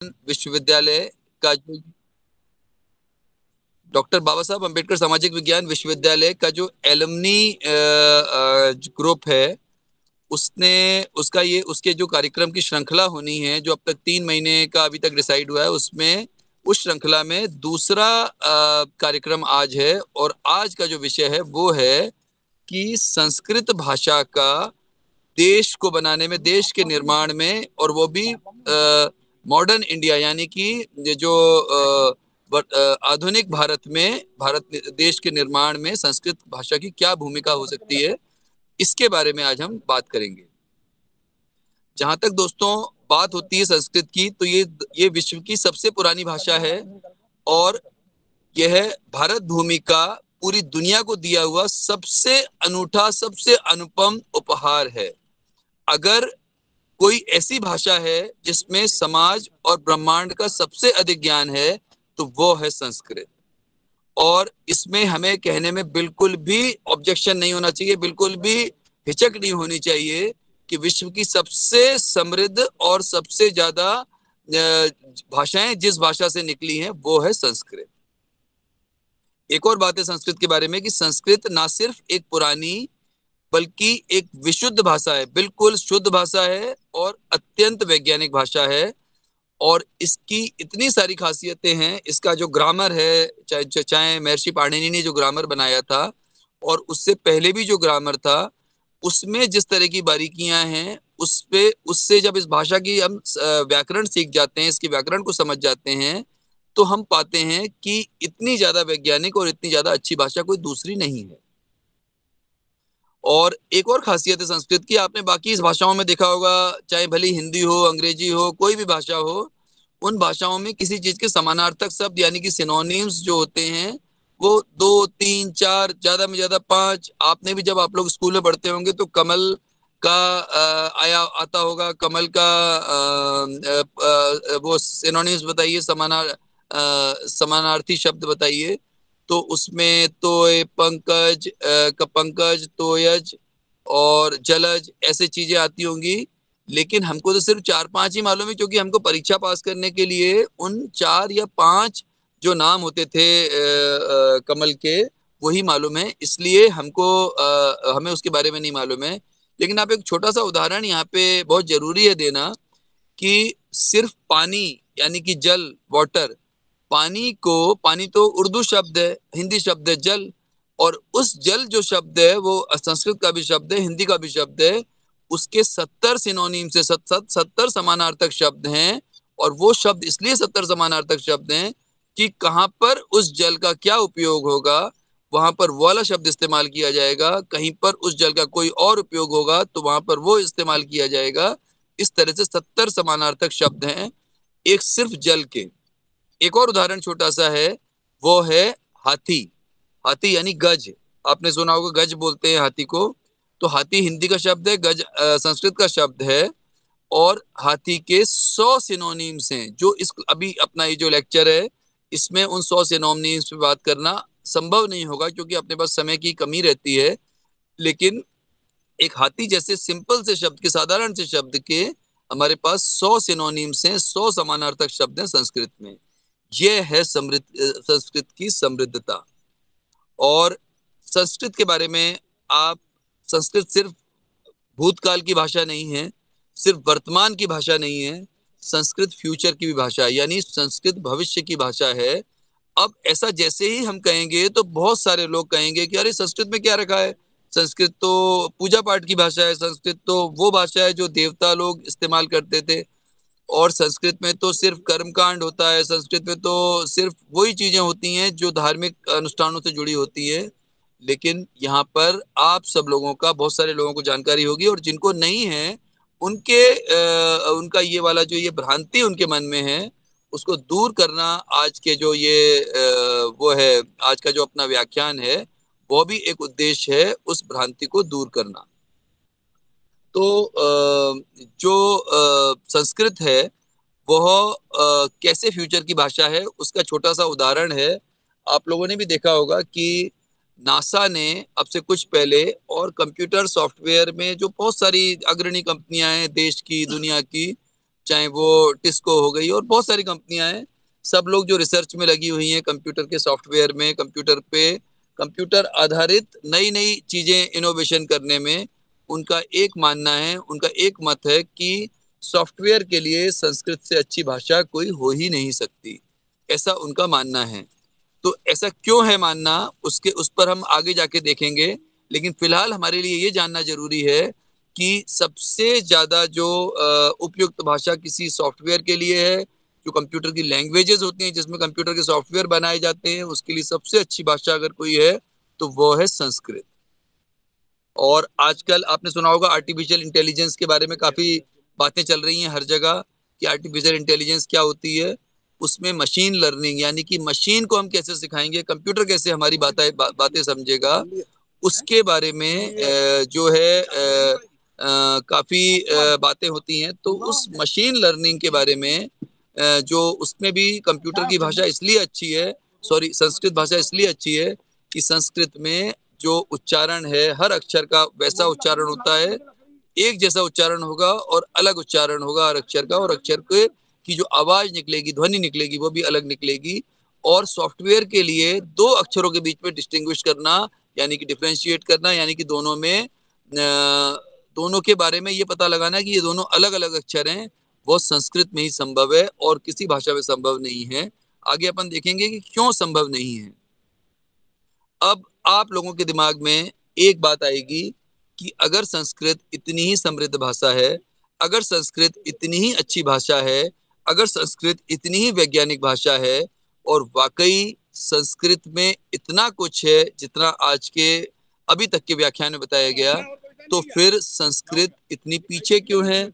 विश्वविद्यालय का जो डॉक्टर बाबा साहब अम्बेडकर सामाजिक विज्ञान विश्वविद्यालय का जो एलुमनी ग्रुप है, उसने उसका ये उसके जो कार्यक्रम की श्रृंखला होनी है, जो अब तक 3 महीने का अभी तक डिसाइड हुआ है, उसमें उस श्रृंखला में दूसरा कार्यक्रम आज है। और आज का जो विषय है वो है कि संस्कृत भाषा का देश को बनाने में, देश के निर्माण में, और वो भी मॉडर्न इंडिया यानी कि जो आधुनिक भारत में, भारत देश के निर्माण में संस्कृत भाषा की क्या भूमिका हो सकती है, इसके बारे में आज हम बात करेंगे। जहां तक दोस्तों बात होती है संस्कृत की, तो ये विश्व की सबसे पुरानी भाषा है और यह भारत भूमि का पूरी दुनिया को दिया हुआ सबसे अनूठा, सबसे अनुपम उपहार है। अगर कोई ऐसी भाषा है जिसमें समाज और ब्रह्मांड का सबसे अधिक ज्ञान है, तो वो है संस्कृत। और इसमें हमें कहने में बिल्कुल भी ऑब्जेक्शन नहीं होना चाहिए, बिल्कुल भी हिचक नहीं होनी चाहिए कि विश्व की सबसे समृद्ध और सबसे ज्यादा भाषाएं जिस भाषा से निकली हैं वो है संस्कृत। एक और बात है संस्कृत के बारे में कि संस्कृत ना सिर्फ एक पुरानी बल्कि एक विशुद्ध भाषा है, बिल्कुल शुद्ध भाषा है और अत्यंत वैज्ञानिक भाषा है। और इसकी इतनी सारी खासियतें हैं। इसका जो ग्रामर है, चाहे चाहे महर्षि पाणिनि ने जो ग्रामर बनाया था और उससे पहले भी जो ग्रामर था, उसमें जिस तरह की बारीकियां हैं, उससे जब इस भाषा की हम व्याकरण सीख जाते हैं, इसके व्याकरण को समझ जाते हैं, तो हम पाते हैं कि इतनी ज्यादा वैज्ञानिक और इतनी ज्यादा अच्छी भाषा कोई दूसरी नहीं है। और एक और खासियत है संस्कृत की, आपने बाकी इस भाषाओं में देखा होगा, चाहे भली हिंदी हो, अंग्रेजी हो, कोई भी भाषा हो, उन भाषाओं में किसी चीज के समानार्थक शब्द यानी कि सिनोनिम्स जो होते हैं, वो 2 3 4, ज्यादा में ज्यादा 5। आपने भी जब आप लोग स्कूल में पढ़ते होंगे तो कमल का आया आता होगा, कमल का वो सिनोनिम्स बताइए, समानार्थी शब्द बताइए। तो उसमें तोय, पंकज, पंकज, तोयज और जलज, ऐसे चीजें आती होंगी। लेकिन हमको तो सिर्फ 4 5 ही मालूम है, क्योंकि हमको परीक्षा पास करने के लिए उन 4 या 5 जो नाम होते थे कमल के, वही मालूम है। इसलिए हमको हमें उसके बारे में नहीं मालूम है। लेकिन आप एक छोटा सा उदाहरण यहाँ पे बहुत जरूरी है देना, कि सिर्फ पानी यानी कि जल, वाटर, पानी तो उर्दू शब्द है, हिंदी शब्द है जल। और उस जल जो शब्द है वो संस्कृत का भी शब्द है, हिंदी का भी शब्द है। उसके 70 सिनोनिम से 70 समानार्थक शब्द हैं। और वो शब्द इसलिए 70 समानार्थक शब्द हैं कि कहाँ पर उस जल का क्या उपयोग होगा, वहां पर वो वाला शब्द इस्तेमाल किया जाएगा। कहीं पर उस जल का कोई और उपयोग होगा तो वहां पर वो इस्तेमाल किया जाएगा। इस तरह से 70 समानार्थक शब्द हैं एक सिर्फ जल के। एक और उदाहरण छोटा सा है, वो है हाथी। हाथी यानी गज, आपने सुना होगा, गज बोलते हैं हाथी को। तो हाथी हिंदी का शब्द है, गज संस्कृत का शब्द है। और हाथी के 100 सिनोनिम्स हैं, जो इस अभी अपना ये जो लेक्चर है, इसमें उन 100 सिनोनिम्स पे बात करना संभव नहीं होगा, क्योंकि अपने पास समय की कमी रहती है। लेकिन एक हाथी जैसे सिंपल से शब्द के, साधारण से शब्द के, हमारे पास 100 सिनोनिम्स हैं, 100 समानार्थक शब्द हैं संस्कृत में। यह है समृद्ध संस्कृत की समृद्धता। और संस्कृत के बारे में आप, संस्कृत सिर्फ भूतकाल की भाषा नहीं है, सिर्फ वर्तमान की भाषा नहीं है, संस्कृत फ्यूचर की भी भाषा है, यानी संस्कृत भविष्य की भाषा है। अब ऐसा जैसे ही हम कहेंगे तो बहुत सारे लोग कहेंगे कि अरे संस्कृत में क्या रखा है, संस्कृत तो पूजा पाठ की भाषा है, संस्कृत तो वो भाषा है जो देवता लोग इस्तेमाल करते थे, और संस्कृत में तो सिर्फ कर्मकांड होता है, संस्कृत में तो सिर्फ वही चीजें होती हैं जो धार्मिक अनुष्ठानों से जुड़ी होती है। लेकिन यहाँ पर आप सब लोगों का, बहुत सारे लोगों को जानकारी होगी, और जिनको नहीं है उनका ये वाला जो ये भ्रांति उनके मन में है, उसको दूर करना आज के जो ये वो है, आज का जो अपना व्याख्यान है, वो भी एक उद्देश्य है, उस भ्रांति को दूर करना। तो जो संस्कृत है वह कैसे फ्यूचर की भाषा है, उसका छोटा सा उदाहरण है। आप लोगों ने भी देखा होगा कि नासा ने अब से कुछ पहले, और कंप्यूटर सॉफ्टवेयर में जो बहुत सारी अग्रणी कंपनियां हैं देश की, दुनिया की, चाहे वो टिस्को हो गई और बहुत सारी कंपनियां हैं। सब लोग जो रिसर्च में लगी हुई हैं कंप्यूटर के सॉफ्टवेयर में, कंप्यूटर पे, कंप्यूटर आधारित नई नई चीजें इनोवेशन करने में, उनका एक मानना है, उनका एक मत है कि सॉफ्टवेयर के लिए संस्कृत से अच्छी भाषा कोई हो ही नहीं सकती, ऐसा उनका मानना है। तो ऐसा क्यों है मानना, उसके उस पर हम आगे जाके देखेंगे। लेकिन फिलहाल हमारे लिए ये जानना जरूरी है कि सबसे ज्यादा जो उपयुक्त भाषा किसी सॉफ्टवेयर के लिए है, जो कंप्यूटर की लैंग्वेजेस होती हैं जिसमें कंप्यूटर के सॉफ्टवेयर बनाए जाते हैं, उसके लिए सबसे अच्छी भाषा अगर कोई है तो वो है संस्कृत। और आजकल आपने सुना होगा आर्टिफिशियल इंटेलिजेंस के बारे में काफी बातें चल रही हैं हर जगह कि आर्टिफिशियल इंटेलिजेंस क्या होती है। उसमें मशीन लर्निंग यानी कि मशीन को हम कैसे सिखाएंगे, कंप्यूटर कैसे हमारी बातें समझेगा, उसके बारे में जो है काफी बातें होती हैं। तो उस मशीन लर्निंग के बारे में जो उसमें भी कंप्यूटर की भाषा इसलिए अच्छी है, सॉरी संस्कृत भाषा इसलिए अच्छी है कि संस्कृत में जो उच्चारण है हर अक्षर का वैसा उच्चारण होता है, एक जैसा उच्चारण होगा और अलग उच्चारण होगा हर अक्षर का, और अक्षर के की जो आवाज निकलेगी, ध्वनि निकलेगी, वो भी अलग निकलेगी। और सॉफ्टवेयर के लिए दो अक्षरों के बीच में डिस्टिंग्विश करना यानी कि डिफरेंशिएट करना, यानी कि दोनों में दोनों के बारे में ये पता लगाना कि ये दोनों अलग अलग अक्षर हैं, वो संस्कृत में ही संभव है और किसी भाषा में संभव नहीं है। आगे अपन देखेंगे कि क्यों संभव नहीं है। अब आप लोगों के दिमाग में एक बात आएगी कि अगर संस्कृत इतनी ही समृद्ध भाषा है, अगर संस्कृत इतनी ही अच्छी भाषा है, अगर संस्कृत इतनी ही वैज्ञानिक भाषा है, और वाकई संस्कृत में इतना कुछ है जितना आज के अभी तक के व्याख्यान में बताया गया, तो फिर संस्कृत इतनी पीछे क्यों है?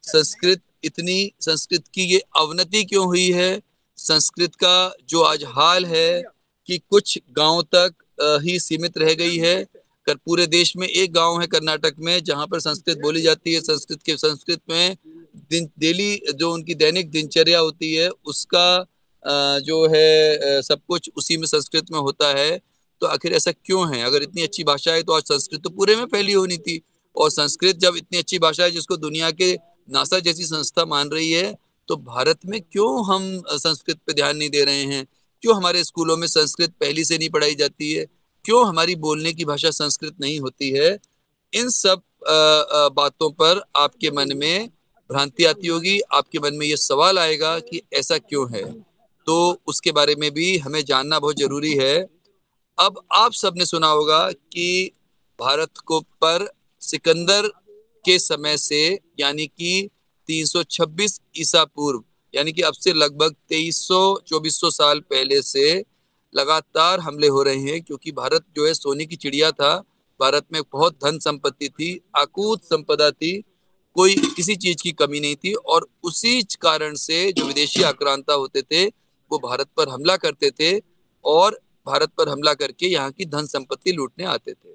संस्कृत की ये अवनति क्यों हुई है? संस्कृत का जो आज हाल है कि कुछ गांव तक ही सीमित रह गई है। कर पूरे देश में एक गांव है कर्नाटक में जहां पर संस्कृत बोली जाती है। संस्कृत में दिन डेली जो उनकी दैनिक दिनचर्या होती है उसका जो है सब कुछ उसी में संस्कृत में होता है। तो आखिर ऐसा क्यों है? अगर इतनी अच्छी भाषा है तो आज संस्कृत तो पूरे में फैली होनी थी। और संस्कृत जब इतनी अच्छी भाषा है जिसको दुनिया के नासा जैसी संस्था मान रही है, तो भारत में क्यों हम संस्कृत पे ध्यान नहीं दे रहे हैं? क्यों हमारे स्कूलों में संस्कृत पहली से नहीं पढ़ाई जाती है? क्यों हमारी बोलने की भाषा संस्कृत नहीं होती है? इन सब बातों पर आपके मन में भ्रांति आती होगी, आपके मन में ये सवाल आएगा कि ऐसा क्यों है। तो उसके बारे में भी हमें जानना बहुत जरूरी है। अब आप सबने सुना होगा कि भारत को पर सिकंदर के समय से यानी कि 326 ईसा पूर्व, यानी कि अब से लगभग 2300-2400 साल पहले से लगातार हमले हो रहे हैं, क्योंकि भारत जो है सोने की चिड़िया था। भारत में बहुत धन संपत्ति थी, अकूत संपदा थी, कोई किसी चीज की कमी नहीं थी। और उसी कारण से जो विदेशी आक्रांता होते थे वो भारत पर हमला करते थे और भारत पर हमला करके यहाँ की धन संपत्ति लूटने आते थे।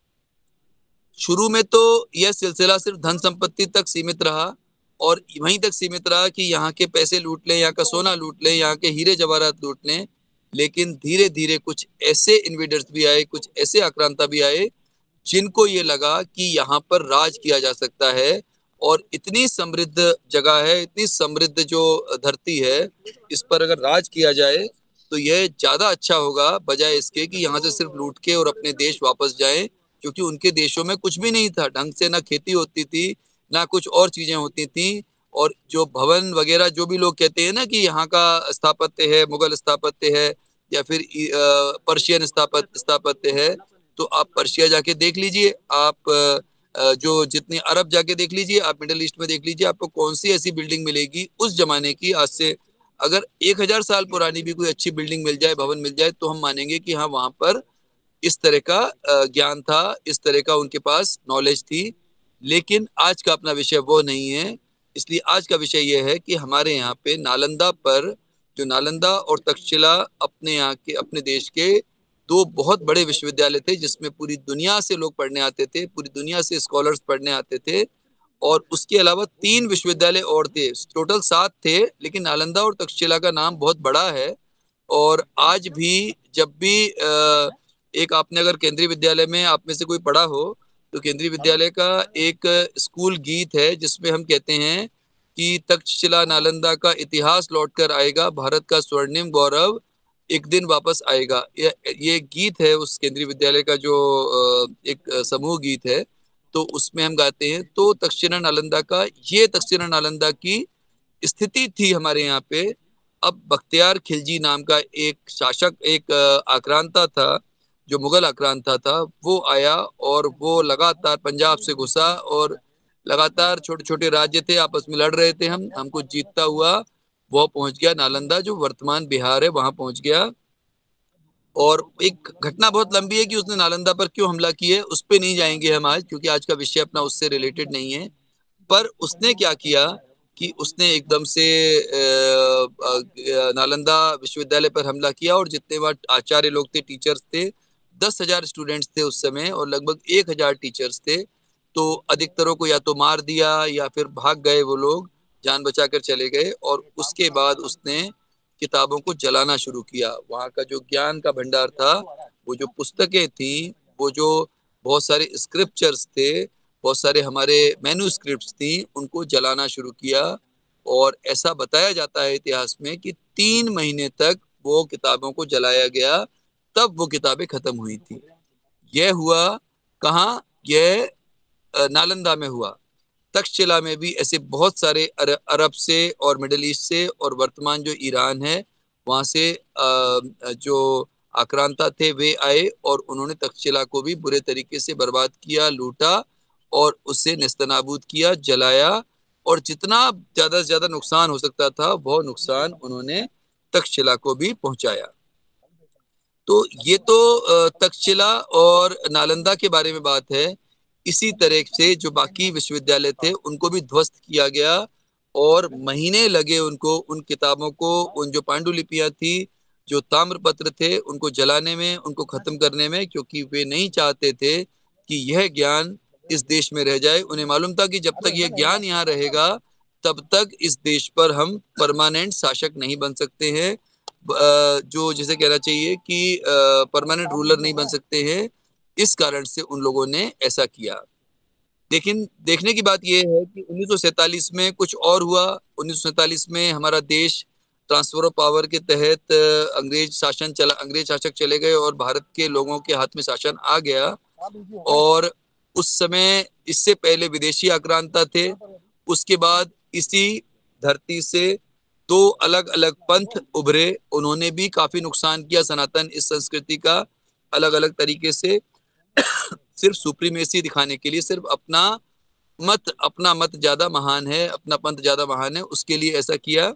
शुरू में तो यह सिलसिला सिर्फ धन संपत्ति तक सीमित रहा और वहीं तक सीमित रहा कि यहाँ के पैसे लूट लें, यहाँ का सोना लूट लें, यहाँ के हीरे जवाहरात लूट लें। लेकिन धीरे धीरे कुछ ऐसे इन्वेडर्स भी आए, कुछ ऐसे आक्रांता भी आए जिनको ये लगा कि यहाँ पर राज किया जा सकता है। और इतनी समृद्ध जगह है, इतनी समृद्ध जो धरती है, इस पर अगर राज किया जाए तो यह ज्यादा अच्छा होगा बजाय इसके कि यहाँ से सिर्फ लूट के और अपने देश वापस जाएं। क्योंकि उनके देशों में कुछ भी नहीं था ढंग से, ना खेती होती थी ना कुछ और चीजें होती थी। और जो भवन वगैरह जो भी लोग कहते हैं ना कि यहाँ का स्थापत्य है, मुगल स्थापत्य है या फिर पर्शियन स्थापत्य है, तो आप पर्शिया जाके देख लीजिए, आप जो जितनी अरब जाके देख लीजिए, आप मिडिल ईस्ट में देख लीजिए, आपको कौन सी ऐसी बिल्डिंग मिलेगी उस जमाने की, आज से अगर 1000 साल पुरानी भी कोई अच्छी बिल्डिंग मिल जाए, भवन मिल जाए, तो हम मानेंगे कि हाँ वहां पर इस तरह का ज्ञान था, इस तरह का उनके पास नॉलेज थी। लेकिन आज का अपना विषय वो नहीं है। इसलिए आज का विषय यह है कि हमारे यहाँ पे नालंदा पर, जो नालंदा और तक्षशिला अपने यहाँ के अपने देश के दो बहुत बड़े विश्वविद्यालय थे जिसमें पूरी दुनिया से लोग पढ़ने आते थे, पूरी दुनिया से स्कॉलर्स पढ़ने आते थे। और उसके अलावा 3 विश्वविद्यालय और थे, टोटल 7 थे, लेकिन नालंदा और तक्षशिला का नाम बहुत बड़ा है। और आज भी जब भी एक आपने अगर केंद्रीय विद्यालय में आप में से कोई पढ़ा हो तो केंद्रीय विद्यालय का एक स्कूल गीत है जिसमें हम कहते हैं कि तक्षशिला नालंदा का इतिहास लौटकर आएगा, भारत का स्वर्णिम गौरव एक दिन वापस आएगा। ये गीत है उस केंद्रीय विद्यालय का जो एक समूह गीत है, तो उसमें हम गाते हैं। तो तक्षशिला नालंदा का, ये तक्षशिला नालंदा की स्थिति थी हमारे यहाँ पे। अब बख्तियार खिलजी नाम का एक शासक, एक आक्रांता था, जो मुगल आक्रांता था, वो आया और वो लगातार पंजाब से घुसा और लगातार छोटे छोटे राज्य थे, आपस में लड़ रहे थे। हमको जीतता हुआ वो पहुंच गया नालंदा, जो वर्तमान बिहार है, वहां पहुंच गया। और एक घटना बहुत लंबी है कि उसने नालंदा पर क्यों हमला किया है, उस पर नहीं जाएंगे हम आज, क्योंकि आज का विषय अपना उससे रिलेटेड नहीं है। पर उसने क्या किया कि उसने एकदम से नालंदा विश्वविद्यालय पर हमला किया, और जितने वहाँ आचार्य लोग थे, टीचर्स थे, 10,000 स्टूडेंट्स थे उस समय, और लगभग 1,000 टीचर्स थे। तो अधिकतरों को या तो मार दिया या फिर भाग गए, वो लोग जान बचाकर चले गए। और उसके बाद उसने किताबों को जलाना शुरू किया। वहाँ का जो ज्ञान का भंडार था, वो जो पुस्तकें थी, वो जो बहुत सारे स्क्रिप्चर्स थे, बहुत सारे हमारे मैन्युस्क्रिप्ट्स थी, उनको जलाना शुरू किया। और ऐसा बताया जाता है इतिहास में कि 3 महीने तक वो किताबों को जलाया गया, तब वो किताबें खत्म हुई थी। यह हुआ कहाँ? यह नालंदा में हुआ। तक्षशिला में भी ऐसे बहुत सारे अरब से और मिडल ईस्ट से और वर्तमान जो ईरान है वहां से जो आक्रांता थे वे आए, और उन्होंने तक्षशिला को भी बुरे तरीके से बर्बाद किया, लूटा और उसे नेस्तनाबूद किया, जलाया। और जितना ज्यादा से ज्यादा नुकसान हो सकता था वो नुकसान उन्होंने तक्षशिला को भी पहुंचाया। तो ये तो तक्षशिला और नालंदा के बारे में बात है। इसी तरह से जो बाकी विश्वविद्यालय थे उनको भी ध्वस्त किया गया, और महीने लगे उनको उन किताबों को, उन जो पांडुलिपियां थी, जो ताम्रपत्र थे, उनको जलाने में, उनको खत्म करने में, क्योंकि वे नहीं चाहते थे कि यह ज्ञान इस देश में रह जाए। उन्हें मालूम था कि जब तक यह ज्ञान यहाँ रहेगा तब तक इस देश पर हम परमानेंट शासक नहीं बन सकते हैं, जो जिसे कहना चाहिए कि परमानेंट रूलर नहीं बन सकते हैं। इस कारण से उन लोगों ने ऐसा किया। लेकिन देखने की बात यह है कि 1947 में कुछ और हुआ। 1947 में हमारा देश ट्रांसफर ऑफ पावर के तहत अंग्रेज शासक चले गए और भारत के लोगों के हाथ में शासन आ गया। और उस समय, इससे पहले विदेशी आक्रांता थे। उसके बाद इसी धरती से दो अलग अलग पंथ उभरे, उन्होंने भी काफी नुकसान किया सनातन इस संस्कृति का, अलग अलग तरीके से, सिर्फ सुप्रीमेसी दिखाने के लिए, सिर्फ अपना मत ज्यादा महान है, अपना पंथ ज्यादा महान है, उसके लिए ऐसा किया।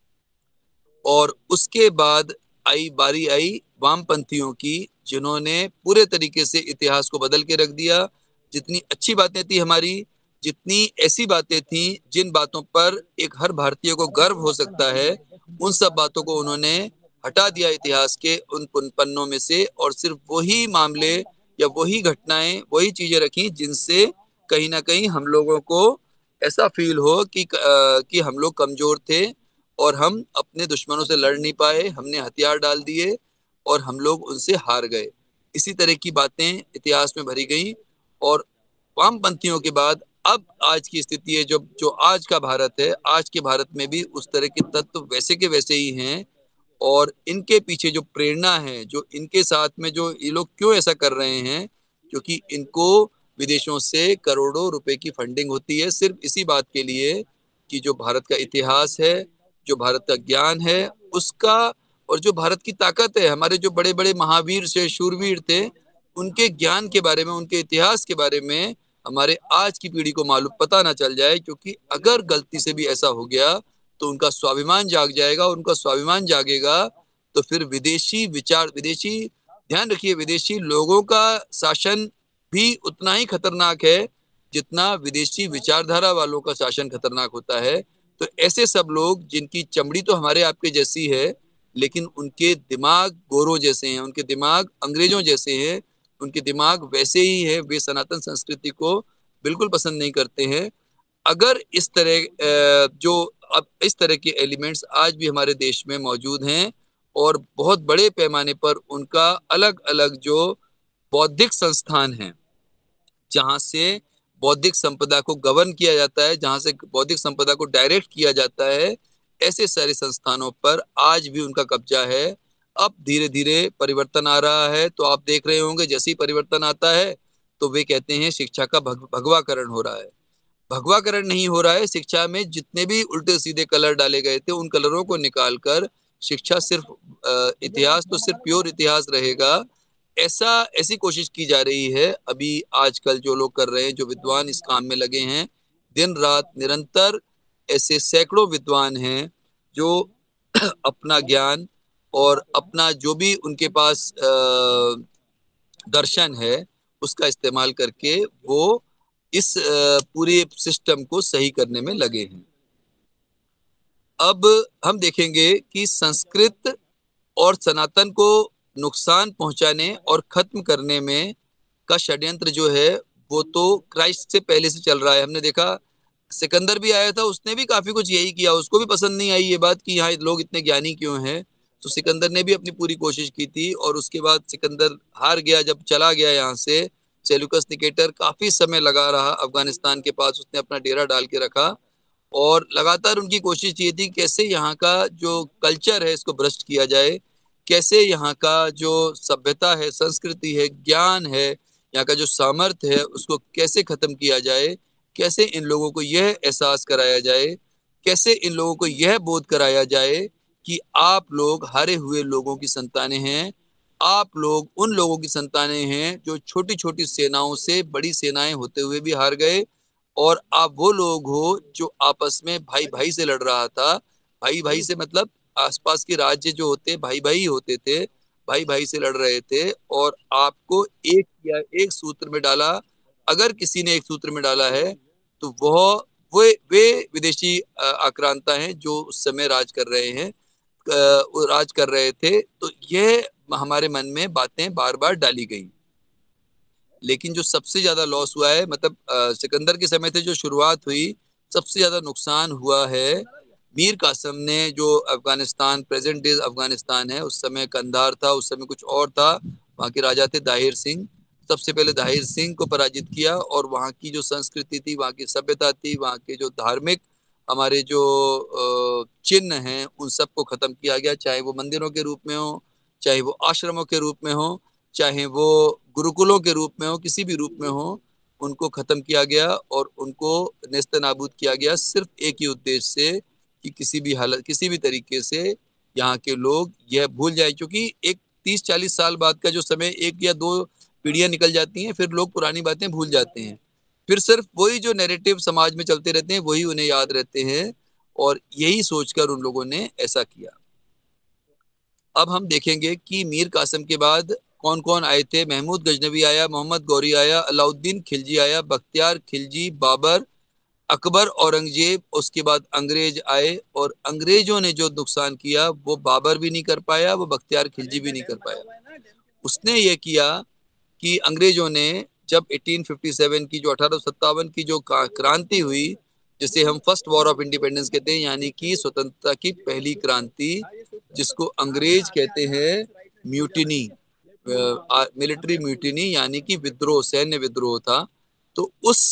और उसके बाद बारी आई वामपंथियों की, जिन्होंने पूरे तरीके से इतिहास को बदल के रख दिया। जितनी अच्छी बातें थी हमारी, जितनी ऐसी बातें थी जिन बातों पर एक हर भारतीय को गर्व हो सकता है, उन सब बातों को उन्होंने हटा दिया इतिहास के उन पन्नों में से, और सिर्फ वही मामले या वही घटनाएं, वही चीजें रखी जिनसे कहीं ना कहीं हम लोगों को ऐसा फील हो कि हम लोग कमजोर थे और हम अपने दुश्मनों से लड़ नहीं पाए, हमने हथियार डाल दिए और हम लोग उनसे हार गए। इसी तरह की बातें इतिहास में भरी गई। और वामपंथियों के बाद अब आज की स्थिति है, जो जो आज का भारत है, आज के भारत में भी उस तरह के तत्व वैसे के वैसे ही हैं। और इनके पीछे जो प्रेरणा है, जो इनके साथ में जो ये लोग क्यों ऐसा कर रहे हैं, क्योंकि इनको विदेशों से करोड़ों रुपए की फंडिंग होती है, सिर्फ इसी बात के लिए कि जो भारत का इतिहास है, जो भारत का ज्ञान है उसका, और जो भारत की ताकत है, हमारे जो बड़े बड़े महावीर से शूरवीर थे, उनके ज्ञान के बारे में, उनके इतिहास के बारे में हमारे आज की पीढ़ी को मालूम पता ना चल जाए। क्योंकि अगर गलती से भी ऐसा हो गया तो उनका स्वाभिमान जाग जाएगा, उनका स्वाभिमान जागेगा तो फिर विदेशी, ध्यान रखिए, विदेशी लोगों का शासन भी उतना ही खतरनाक है जितना विदेशी विचारधारा वालों का शासन खतरनाक होता है। तो ऐसे सब लोग जिनकी चमड़ी तो हमारे आपके जैसी है, लेकिन उनके दिमाग गोरों जैसे हैं, उनके दिमाग अंग्रेजों जैसे हैं, उनके दिमाग वैसे ही है, वे सनातन संस्कृति को बिल्कुल पसंद नहीं करते हैं। अगर इस तरह जो अब इस तरह के एलिमेंट्स आज भी हमारे देश में मौजूद हैं, और बहुत बड़े पैमाने पर उनका अलग अलग जो बौद्धिक संस्थान हैं, जहां से बौद्धिक संपदा को गवर्न किया जाता है, जहां से बौद्धिक संपदा को डायरेक्ट किया जाता है, ऐसे सारे संस्थानों पर आज भी उनका कब्जा है। अब धीरे धीरे परिवर्तन आ रहा है, तो आप देख रहे होंगे जैसे ही परिवर्तन आता है तो वे कहते हैं शिक्षा का भगवाकरण हो रहा है। भगवाकरण नहीं हो रहा है, शिक्षा में जितने भी उल्टे सीधे कलर डाले गए थे उन कलरों को निकालकर शिक्षा सिर्फ इतिहास तो सिर्फ प्योर इतिहास रहेगा, ऐसा ऐसी कोशिश की जा रही है। अभी आजकल जो लोग कर रहे हैं, जो विद्वान इस काम में लगे हैं, दिन रात निरंतर ऐसे सैकड़ों विद्वान हैं जो अपना ज्ञान और अपना जो भी उनके पास दर्शन है उसका इस्तेमाल करके वो इस पूरे सिस्टम को सही करने में लगे हैं। अब हम देखेंगे कि संस्कृत और सनातन को नुकसान पहुंचाने और खत्म करने में का षड्यंत्र जो है वो तो क्राइस्ट से पहले से चल रहा है। हमने देखा सिकंदर भी आया था, उसने भी काफी कुछ यही किया, उसको भी पसंद नहीं आई ये बात कि यहाँ लोग इतने ज्ञानी क्यों हैं, तो सिकंदर ने भी अपनी पूरी कोशिश की थी और उसके बाद सिकंदर हार गया, जब चला गया यहाँ से। सेल्यूकस निकेटर काफी समय लगा रहा अफगानिस्तान के पास, उसने अपना डेरा डाल के रखा और लगातार उनकी कोशिश ये थी कैसे यहाँ का जो कल्चर है इसको भ्रष्ट किया जाए, कैसे यहाँ का जो सभ्यता है, संस्कृति है, ज्ञान है, यहाँ का जो सामर्थ्य है उसको कैसे खत्म किया जाए, कैसे इन लोगों को यह एहसास कराया जाए, कैसे इन लोगों को यह बोध कराया जाए कि आप लोग हारे हुए लोगों की संतानें हैं, आप लोग उन लोगों की संतानें हैं जो छोटी छोटी सेनाओं से बड़ी सेनाएं होते हुए भी हार गए, और आप वो लोग हो जो आपस में भाई भाई से लड़ रहा था। भाई भाई से मतलब आसपास के राज्य जो होते भाई भाई होते थे, भाई भाई से लड़ रहे थे, और आपको एक या एक सूत्र में डाला। अगर किसी ने एक सूत्र में डाला है तो वह वे विदेशी आक्रांता हैं जो उस समय राज कर रहे हैं, राज कर रहे थे। तो यह हमारे मन में बातें बार बार डाली गई। लेकिन जो सबसे ज्यादा लॉस हुआ है, मतलब सिकंदर के समय से जो शुरुआत हुई, सबसे ज्यादा नुकसान हुआ है मीर कासिम ने। जो अफगानिस्तान, प्रेजेंट डे अफगानिस्तान है, उस समय कंधार था, उस समय कुछ और था, वहाँ के राजा थे दाहिर सिंह। सबसे पहले दाहिर सिंह को पराजित किया और वहाँ की जो संस्कृति थी, वहाँ की सभ्यता थी, वहाँ के जो धार्मिक हमारे जो चिन्ह हैं उन सबको खत्म किया गया, चाहे वो मंदिरों के रूप में हो, चाहे वो आश्रमों के रूप में हो, चाहे वो गुरुकुलों के रूप में हो, किसी भी रूप में हो, उनको खत्म किया गया और उनको नेस्त नाबूद किया गया, सिर्फ एक ही उद्देश्य से कि किसी भी हालत, किसी भी तरीके से यहाँ के लोग यह भूल जाए। क्योंकि एक 30-40 साल बाद का जो समय, एक या दो पीढ़ियां निकल जाती हैं, फिर लोग पुरानी बातें भूल जाते हैं, फिर सिर्फ वही जो नैरेटिव समाज में चलते रहते हैं वही उन्हें याद रहते हैं, और यही सोचकर उन लोगों ने ऐसा किया। अब हम देखेंगे कि मीर कासिम के बाद कौन कौन आए थे। महमूद गजनवी आया, मोहम्मद गौरी आया, अलाउद्दीन खिलजी आया, बख्तियार खिलजी, बाबर, अकबर, औरंगजेब, उसके बाद अंग्रेज आए। और अंग्रेजों ने जो नुकसान किया वो बाबर भी नहीं कर पाया, वो बख्तियार खिलजी भी नहीं कर पाया। उसने ये किया कि अंग्रेजों ने जब 1857 की जो 1857 की जो क्रांति हुई, जिसे हम फर्स्ट वॉर ऑफ इंडिपेंडेंस कहते हैं, यानी कि स्वतंत्रता की पहली क्रांति, जिसको अंग्रेज कहते हैं म्यूटिनी, मिलिट्री म्यूटिनी, यानी कि विद्रोह, सैन्य विद्रोह था। तो उस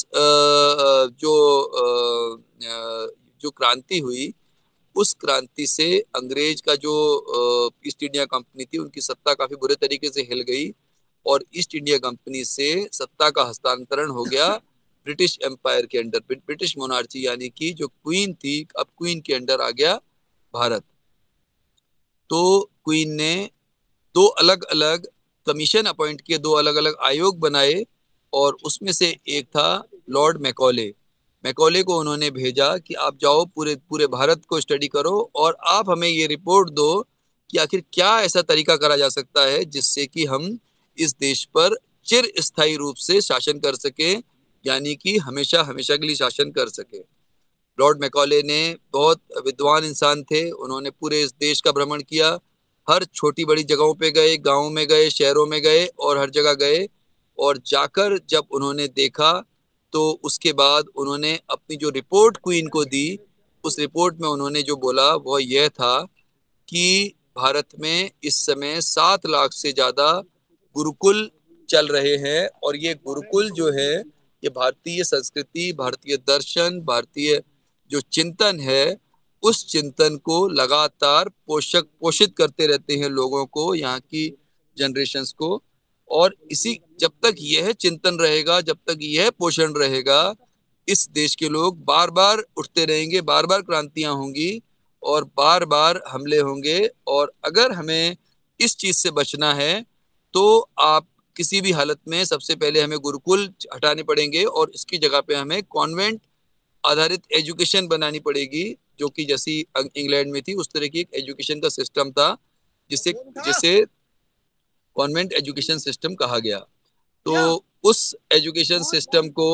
जो क्रांति हुई, उस क्रांति से अंग्रेज का जो ईस्ट इंडिया कंपनी थी उनकी सत्ता काफी बुरे तरीके से हिल गई, और ईस्ट इंडिया कंपनी से सत्ता का हस्तांतरण हो गया ब्रिटिश एम्पायर के अंडर। ब्रिटिश मोनार्ची यानी कि जो क्वीन थी, अब क्वीन के अंडर आ गया भारत। तो क्वीन ने दो अलग अलग कमीशन अपॉइंट किए, दो अलग अलग आयोग बनाए, और उसमें से एक था लॉर्ड मैकॉले। मैकॉले को उन्होंने भेजा कि आप जाओ पूरे पूरे भारत को स्टडी करो और आप हमें ये रिपोर्ट दो कि आखिर क्या ऐसा तरीका करा जा सकता है जिससे कि हम इस देश पर चिर स्थायी रूप से शासन कर सके, यानी कि हमेशा हमेशा के लिए शासन कर सके। लॉर्ड मैकॉले ने, बहुत विद्वान इंसान थे, उन्होंने पूरे इस देश का भ्रमण किया, हर छोटी बड़ी जगहों पे गए, गांवों में गए, शहरों में गए, और हर जगह गए। और जाकर जब उन्होंने देखा तो उसके बाद उन्होंने अपनी जो रिपोर्ट क्वीन को दी, उस रिपोर्ट में उन्होंने जो बोला वह यह था कि भारत में इस समय 7 लाख से ज्यादा गुरुकुल चल रहे हैं, और ये गुरुकुल जो है ये भारतीय संस्कृति, भारतीय दर्शन, भारतीय जो चिंतन है, उस चिंतन को लगातार पोषित करते रहते हैं लोगों को, यहाँ की जनरेशन्स को। और इसी जब तक यह चिंतन रहेगा, जब तक यह पोषण रहेगा, इस देश के लोग बार बार उठते रहेंगे, बार बार क्रांतियां होंगी और बार बार हमले होंगे। और अगर हमें इस चीज से बचना है तो आप किसी भी हालत में सबसे पहले हमें गुरुकुल हटाने पड़ेंगे और इसकी जगह पे हमें कॉन्वेंट आधारित एजुकेशन बनानी पड़ेगी, जो कि जैसी इंग्लैंड में थी उस तरह की एक एजुकेशन का सिस्टम था, जिसे जिसे कॉन्वेंट एजुकेशन सिस्टम कहा गया। तो उस एजुकेशन सिस्टम को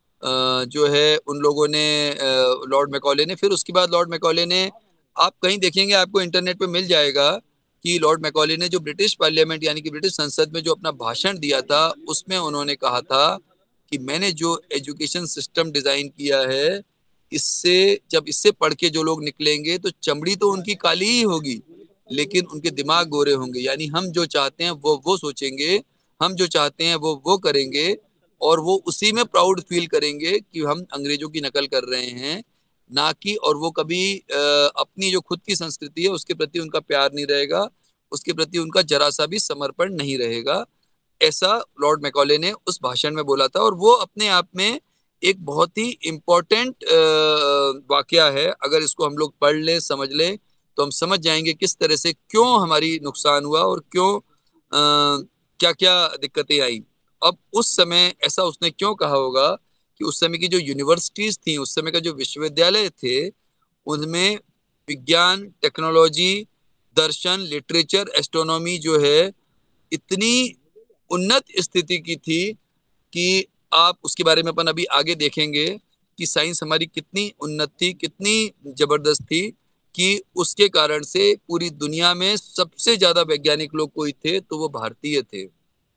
जो है उन लोगों ने, लॉर्ड मैकॉले ने, फिर उसके बाद लॉर्ड मैकॉले ने, आप कहीं देखेंगे, आपको इंटरनेट पे मिल जाएगा कि लॉर्ड मैकॉले ने जो ब्रिटिश पार्लियामेंट यानी कि ब्रिटिश संसद में जो अपना भाषण दिया था, उसमें उन्होंने कहा था कि मैंने जो एजुकेशन सिस्टम डिजाइन किया है, इससे जब इससे पढ़ के जो लोग निकलेंगे तो चमड़ी तो उनकी काली ही होगी, लेकिन उनके दिमाग गोरे होंगे। यानी हम जो चाहते हैं वो सोचेंगे, हम जो चाहते हैं वो करेंगे, और वो उसी में प्राउड फील करेंगे कि हम अंग्रेजों की नकल कर रहे हैं, ना कि, और वो कभी अपनी जो खुद की संस्कृति है उसके प्रति उनका प्यार नहीं रहेगा, उसके प्रति उनका जरा सा भी समर्पण नहीं रहेगा। ऐसा लॉर्ड मैकॉले ने उस भाषण में बोला था, और वो अपने आप में एक बहुत ही इम्पोर्टेंट वाकया है। अगर इसको हम लोग पढ़ लें, समझ लें, तो हम समझ जाएंगे किस तरह से क्यों हमारी नुकसान हुआ और क्यों क्या क्या दिक्कतें आई। अब उस समय ऐसा उसने क्यों कहा होगा कि उस समय की जो यूनिवर्सिटीज थी, उस समय का जो विश्वविद्यालय थे, उनमें विज्ञान, टेक्नोलॉजी, दर्शन, लिटरेचर, एस्ट्रोनॉमी जो है इतनी उन्नत स्थिति की थी कि आप उसके बारे में अपन अभी आगे देखेंगे कि साइंस हमारी कितनी उन्नत थी, कितनी जबरदस्त थी, कि उसके कारण से पूरी दुनिया में सबसे ज्यादा वैज्ञानिक लोग कोई थे तो वो भारतीय थे।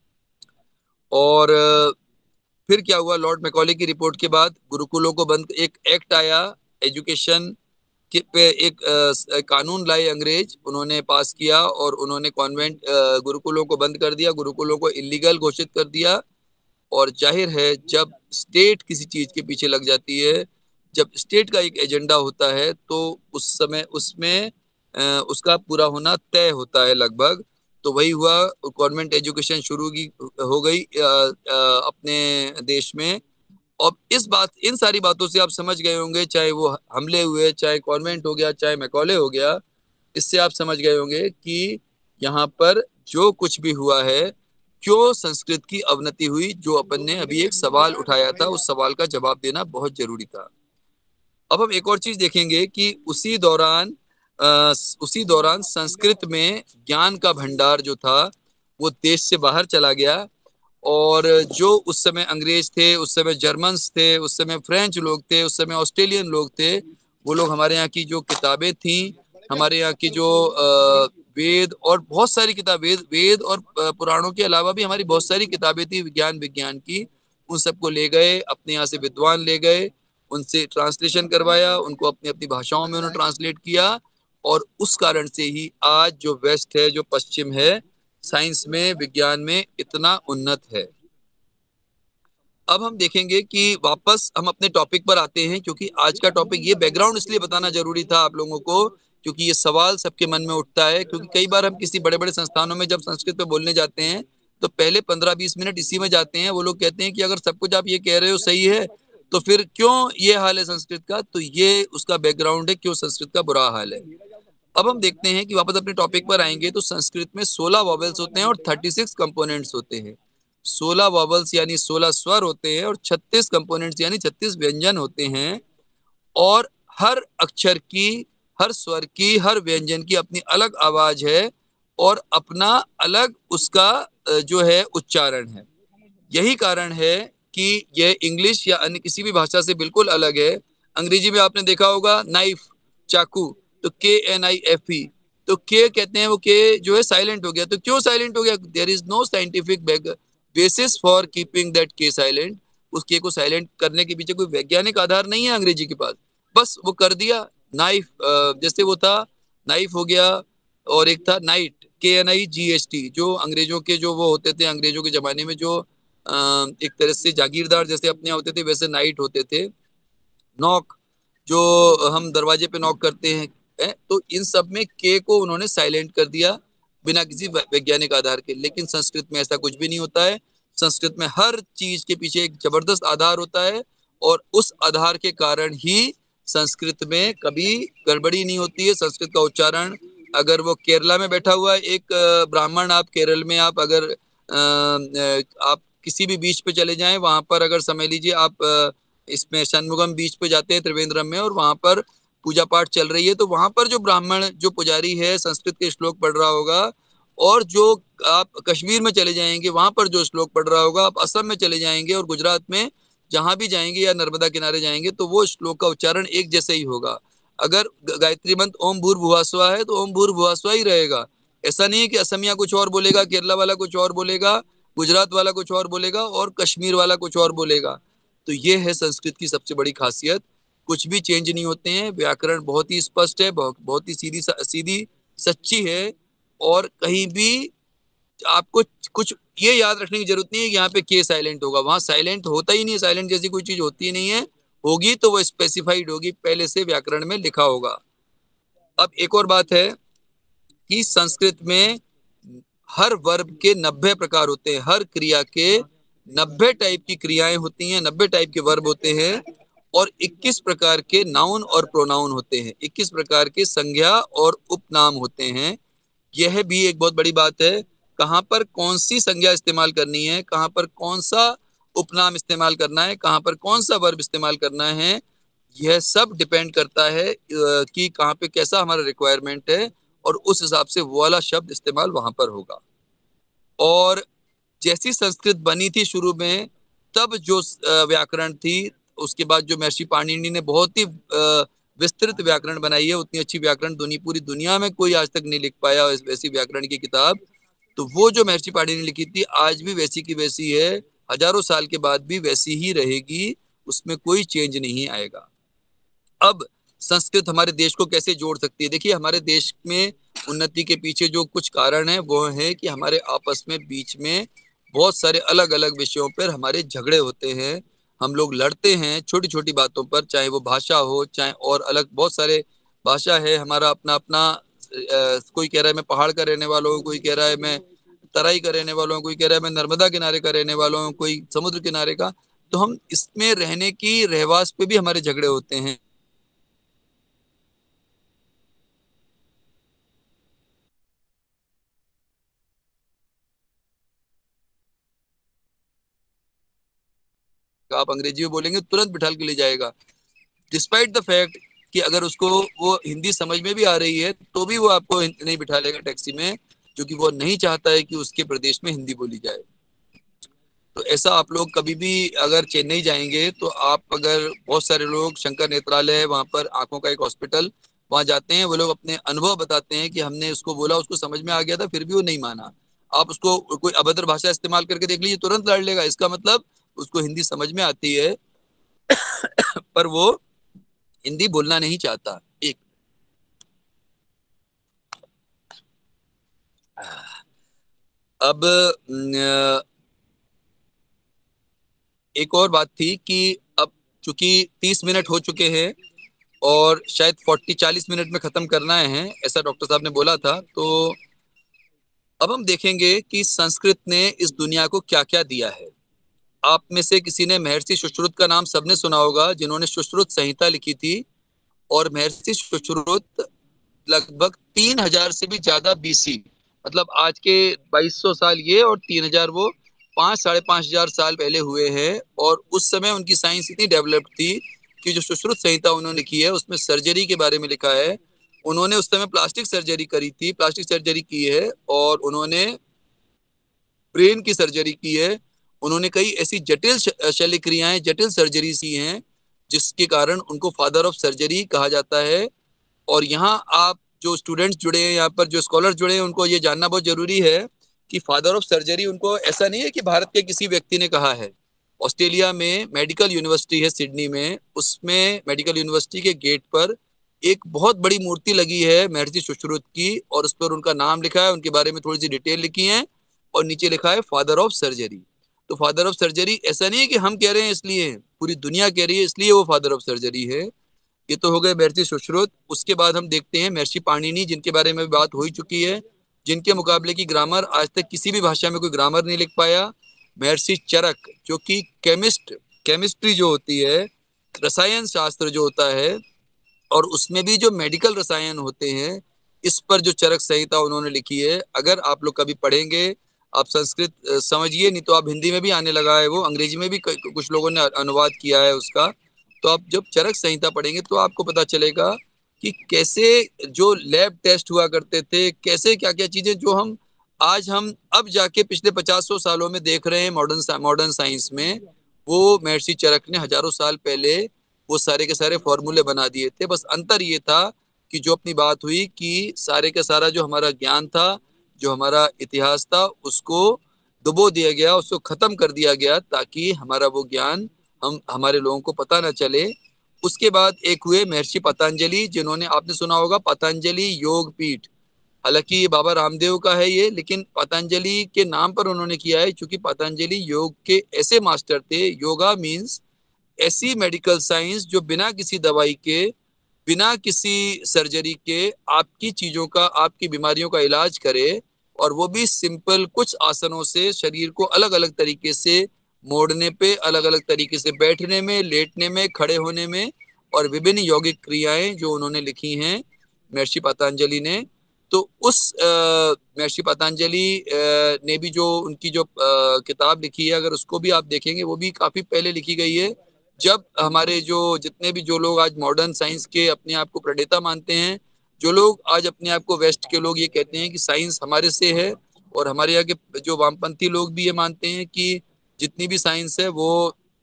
और फिर क्या हुआ, लॉर्ड मैकॉले की रिपोर्ट के बाद गुरुकुलों को बंद, एक एक्ट आया एजुकेशन के पे, एक कानून लाए अंग्रेज, उन्होंने पास किया और उन्होंने कॉन्वेंट गुरुकुलों को बंद कर दिया, गुरुकुलों को इलीगल घोषित कर दिया। और जाहिर है जब स्टेट किसी चीज के पीछे लग जाती है, जब स्टेट का एक एजेंडा होता है, तो उस समय उसमें उसका पूरा होना तय होता है लगभग। तो वही हुआ, गवर्नमेंट एजुकेशन शुरू की हो गई अपने देश में। और इन सारी बातों से आप समझ गए होंगे, चाहे वो हमले हुए, चाहे कॉन्वेंट हो गया, चाहे मैकॉले हो गया, इससे आप समझ गए होंगे कि यहाँ पर जो कुछ भी हुआ है, क्यों संस्कृत की अवनति हुई। जो अपन ने अभी एक सवाल उठाया था, उस सवाल का जवाब देना बहुत जरूरी था। अब हम एक और चीज देखेंगे कि उसी दौरान संस्कृत में ज्ञान का भंडार जो था वो देश से बाहर चला गया। और जो उस समय अंग्रेज थे, उस समय जर्मन्स थे, उस समय फ्रेंच लोग थे, उस समय ऑस्ट्रेलियन लोग थे, वो लोग हमारे यहाँ की जो किताबें थी, हमारे यहाँ की जो वेद और बहुत सारी किताब, वेद और पुराणों के अलावा भी हमारी बहुत सारी किताबें थी विज्ञान की, उन सबको ले गए, अपने यहाँ से विद्वान ले गए, उनसे ट्रांसलेशन करवाया, उनको अपनी अपनी भाषाओं में उन्होंने ट्रांसलेट किया। और उस कारण से ही आज जो वेस्ट है, जो पश्चिम है, साइंस में, विज्ञान में इतना उन्नत है। अब हम देखेंगे कि वापस हम अपने टॉपिक पर आते हैं, क्योंकि आज का टॉपिक, ये बैकग्राउंड इसलिए बताना जरूरी था आप लोगों को, क्योंकि ये सवाल सबके मन में उठता है। क्योंकि कई बार हम किसी बड़े बड़े संस्थानों में जब संस्कृत में बोलने जाते हैं, तो पहले 15-20 मिनट इसी में जाते हैं। वो लोग कहते हैं कि अगर सब कुछ आप ये कह रहे हो सही है, तो फिर क्यों ये हाल है संस्कृत का। तो ये उसका बैकग्राउंड है, क्यों संस्कृत का बुरा हाल है। अब हम देखते हैं कि वापस अपने टॉपिक पर आएंगे, तो संस्कृत में 16 वॉवेल्स होते हैं और 36 कंपोनेंट्स होते हैं। 16 वॉवेल्स यानी 16 स्वर होते हैं, और 36 कंपोनेंट्स यानी 36 व्यंजन होते हैं। और हर अक्षर की, हर स्वर की, हर व्यंजन की अपनी अलग आवाज है और अपना अलग उसका जो है उच्चारण है। यही कारण है कि यह इंग्लिश या अन्य किसी भी भाषा से बिल्कुल अलग है। अंग्रेजी में आपने देखा होगा नाइफ, चाकू, तो KNIFE, तो के कहते हैं, वो के जो है साइलेंट हो गया। तो क्यों साइलेंट हो गया? There is no scientific basis for keeping that K silent. उस के को साइलेंट करने के पीछे कोई वैज्ञानिक आधार नहीं है अंग्रेजी के पास, बस वो कर दिया। नाइफ, जैसे वो था नाइफ हो गया, और एक था नाइट, KNIGHT, जो अंग्रेजों के जो वो होते थे, अंग्रेजों के जमाने में जो एक तरह से जागीरदार जैसे अपने होते थे वैसे नाइट होते थे। नॉक, जो हम दरवाजे पे नॉक करते हैं, तो इन सब में के को उन्होंने साइलेंट कर दिया बिना किसी वैज्ञानिक आधार के। लेकिन संस्कृत में ऐसा कुछ भी नहीं होता है। संस्कृत में हर चीज के पीछे एक जबरदस्त आधार होता है, और उस आधार के कारण ही संस्कृत में कभी गड़बड़ी नहीं होती है। संस्कृत का उच्चारण, अगर वो केरला में बैठा हुआ है एक ब्राह्मण, आप केरल में आप अगर आप किसी भी बीच पे चले जाएं, वहां पर अगर समझ लीजिए आप इसमें षणमुगम बीच पे जाते हैं त्रिवेंद्रम में, और वहां पर पूजा पाठ चल रही है, तो वहां पर जो ब्राह्मण जो पुजारी है संस्कृत के श्लोक पढ़ रहा होगा, और जो आप कश्मीर में चले जाएंगे वहां पर जो श्लोक पढ़ रहा होगा, आप असम में चले जाएंगे और गुजरात में जहां भी जाएंगे या नर्मदा किनारे जाएंगे, तो वो श्लोक का उच्चारण एक जैसे ही होगा। अगर गायत्री मंत्र ओम भूर्भुवस्सुवः है तो ओम भूर्भुवस्सुवः ही रहेगा। ऐसा नहीं है कि असमिया कुछ और बोलेगा, केरला वाला कुछ और बोलेगा, गुजरात वाला कुछ और बोलेगा और कश्मीर वाला कुछ और बोलेगा। तो ये है संस्कृत की सबसे बड़ी खासियत। कुछ भी चेंज नहीं होते हैं, व्याकरण बहुत ही स्पष्ट है, बहुत ही सीधी सीधी सच्ची है। और कहीं भी आपको कुछ ये याद रखने की जरूरत नहीं है कि यहाँ पे के साइलेंट होगा, वहां साइलेंट होता ही नहीं है। साइलेंट जैसी कोई चीज होती ही नहीं है। होगी तो वो स्पेसिफाइड होगी, पहले से व्याकरण में लिखा होगा। अब एक और बात है कि संस्कृत में हर वर्ब के 90 प्रकार होते हैं। हर क्रिया के 90 टाइप की क्रियाएं होती हैं, 90 टाइप के वर्ब होते हैं, और 21 प्रकार के नाउन और प्रोनाउन होते हैं, 21 प्रकार के संज्ञा और उपनाम होते हैं। यह भी एक बहुत बड़ी बात है। कहाँ पर कौन सी संज्ञा इस्तेमाल करनी है, कहाँ पर कौन सा उपनाम इस्तेमाल करना है, कहाँ पर कौन सा वर्ब इस्तेमाल करना है, यह सब डिपेंड करता है कि कहाँ पे कैसा हमारा रिक्वायरमेंट है, और उस हिसाब से वो वाला शब्द इस्तेमाल वहां पर होगा। और जैसी संस्कृत बनी थी शुरू में, तब जो व्याकरण थी, उसके बाद जो महर्षि पाणिनि ने बहुत ही विस्तृत व्याकरण बनाई है, उतनी अच्छी व्याकरण पूरी दुनिया में कोई आज तक नहीं लिख पाया वैसी व्याकरण की किताब। तो वो जो महर्षि पाणिनि ने लिखी थी आज भी वैसी की वैसी है, हजारों साल के बाद भी वैसी ही रहेगी, उसमें कोई चेंज नहीं आएगा। अब संस्कृत हमारे देश को कैसे जोड़ सकती है? देखिए, हमारे देश में उन्नति के पीछे जो कुछ कारण है वो है कि हमारे आपस में बीच में बहुत सारे अलग अलग विषयों पर हमारे झगड़े होते हैं। हम लोग लड़ते हैं छोटी छोटी बातों पर, चाहे वो भाषा हो, चाहे और अलग बहुत सारे भाषा है हमारा अपना अपना। कोई कह रहा है मैं पहाड़ का रहने वाला हूँ, कोई कह रहा है मैं तराई का रहने वाला हूँ, कोई कह रहा है मैं नर्मदा किनारे का रहने वाला हूँ, कोई समुद्र किनारे का। तो हम इसमें रहने की रहवास पे भी हमारे झगड़े होते हैं। आप अंग्रेजी में बोलेंगे तुरंत बिठाल के ले जाएगा, डिस्पाइट द फैक्ट कि अगर उसको वो हिंदी समझ में भी आ रही है तो भी वो आपको नहीं बिठा लेगा टैक्सी में, क्योंकि वो नहीं चाहता है कि उसके प्रदेश में हिंदी बोली जाए। तो ऐसा आप लोग कभी भी अगर चेन्नई जाएंगे तो आप अगर बहुत सारे लोग, शंकर नेत्रालय है वहां पर, आंखों का एक हॉस्पिटल, वहां जाते हैं, वो लोग अपने अनुभव बताते हैं कि हमने उसको बोला, उसको समझ में आ गया था, फिर भी वो नहीं माना। आप उसको कोई अभद्र भाषा इस्तेमाल करके देख लीजिए, तुरंत लड़ लेगा। इसका मतलब उसको हिंदी समझ में आती है पर वो हिंदी बोलना नहीं चाहता। एक अब एक और बात थी कि अब चूंकि 30 मिनट हो चुके हैं और शायद 40-40 मिनट में खत्म करना है, ऐसा डॉक्टर साहब ने बोला था। तो अब हम देखेंगे कि संस्कृत ने इस दुनिया को क्या क्या दिया है। आप में से किसी ने महर्षि सुश्रुत का नाम सबने सुना होगा, जिन्होंने सुश्रुत संहिता लिखी थी। और महर्षि सुश्रुत लगभग 3000 से भी ज्यादा बीसी, मतलब आज के 2200 साल ये और 3000 वो, 5-5.5 हजार साल पहले हुए हैं। और उस समय उनकी साइंस इतनी डेवलप्ड थी कि जो सुश्रुत संहिता उन्होंने लिखी है उसमें सर्जरी के बारे में लिखा है। उन्होंने उस समय प्लास्टिक सर्जरी करी थी, प्लास्टिक सर्जरी की है, और उन्होंने ब्रेन की सर्जरी की है। उन्होंने कई ऐसी जटिल शल्य क्रियाएं, जटिल सर्जरीज की हैं, जिसके कारण उनको फादर ऑफ सर्जरी कहा जाता है। और यहाँ आप जो स्टूडेंट्स जुड़े हैं, यहाँ पर जो स्कॉलर जुड़े हैं, उनको ये जानना बहुत जरूरी है कि फादर ऑफ सर्जरी उनको ऐसा नहीं है कि भारत के किसी व्यक्ति ने कहा है। ऑस्ट्रेलिया में मेडिकल यूनिवर्सिटी है सिडनी में, उसमें मेडिकल यूनिवर्सिटी के गेट पर एक बहुत बड़ी मूर्ति लगी है महर्षि सुश्रुत की, और उस पर उनका नाम लिखा है, उनके बारे में थोड़ी सी डिटेल लिखी है, और नीचे लिखा है फादर ऑफ सर्जरी। तो फादर ऑफ सर्जरी ऐसा नहीं है कि हम कह रहे हैं इसलिए, पूरी दुनिया कह रही है इसलिए वो फादर ऑफ सर्जरी है। ये तो हो गए महर्षि सुश्रुत। उसके बाद हम देखते हैं महर्षि पाणिनि, जिनके बारे में बात हो ही चुकी है, जिनके मुकाबले की ग्रामर आज तक किसी भी भाषा में कोई ग्रामर नहीं लिख पाया। महर्षि चरक, जो कि केमिस्ट्री जो होती है, रसायन शास्त्र जो होता है, और उसमें भी जो मेडिकल रसायन होते हैं, इस पर जो चरक संहिता उन्होंने लिखी है। अगर आप लोग कभी पढ़ेंगे, आप संस्कृत समझिए, नहीं तो आप हिंदी में भी आने लगा है वो, अंग्रेजी में भी कुछ लोगों ने अनुवाद किया है उसका। तो आप जब चरक संहिता पढ़ेंगे तो आपको पता चलेगा कि कैसे जो लैब टेस्ट हुआ करते थे, कैसे क्या क्या चीजें जो हम अब जाके पिछले 50-100 सालों में देख रहे हैं मॉडर्न साइंस में, वो महर्षि चरक ने हजारों साल पहले वो सारे के सारे फॉर्मूले बना दिए थे। बस अंतर ये था कि जो अपनी बात हुई कि सारे का सारा जो हमारा ज्ञान था, जो हमारा इतिहास था, उसको डुबो दिया गया, उसको खत्म कर दिया गया, ताकि हमारा वो ज्ञान हमारे लोगों को पता ना चले। उसके बाद एक हुए महर्षि पतंजलि, जिन्होंने, आपने सुना होगा पतंजलि योग पीठ। हालांकि ये बाबा रामदेव का है ये, लेकिन पतंजलि के नाम पर उन्होंने किया है, क्योंकि पतंजलि योग के ऐसे मास्टर थे। योगा मीन्स ऐसी मेडिकल साइंस जो बिना किसी दवाई के, बिना किसी सर्जरी के आपकी चीजों का, आपकी बीमारियों का इलाज करे, और वो भी सिंपल कुछ आसनों से शरीर को अलग अलग तरीके से मोड़ने पे, अलग अलग तरीके से बैठने में, लेटने में, खड़े होने में, और विभिन्न यौगिक क्रियाएं जो उन्होंने लिखी हैं महर्षि पतंजलि ने। तो उस महर्षि पतंजलि ने भी जो उनकी जो किताब लिखी है, अगर उसको भी आप देखेंगे, वो भी काफी पहले लिखी गई है, जब हमारे जो जितने भी जो लोग आज मॉडर्न साइंस के अपने आप को प्रणेता मानते हैं, जो लोग आज अपने आप को वेस्ट के लोग ये कहते हैं कि साइंस हमारे से है, और हमारे यहाँ के जो वामपंथी लोग भी ये मानते हैं कि जितनी भी साइंस है वो